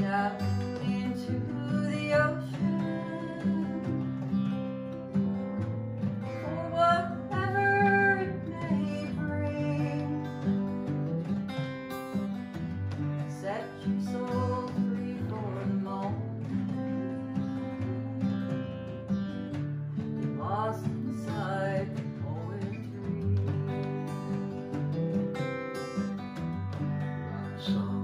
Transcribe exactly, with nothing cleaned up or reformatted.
out into the ocean for whatever it may bring. Set your soul free for the moment, lost inside the poetry. So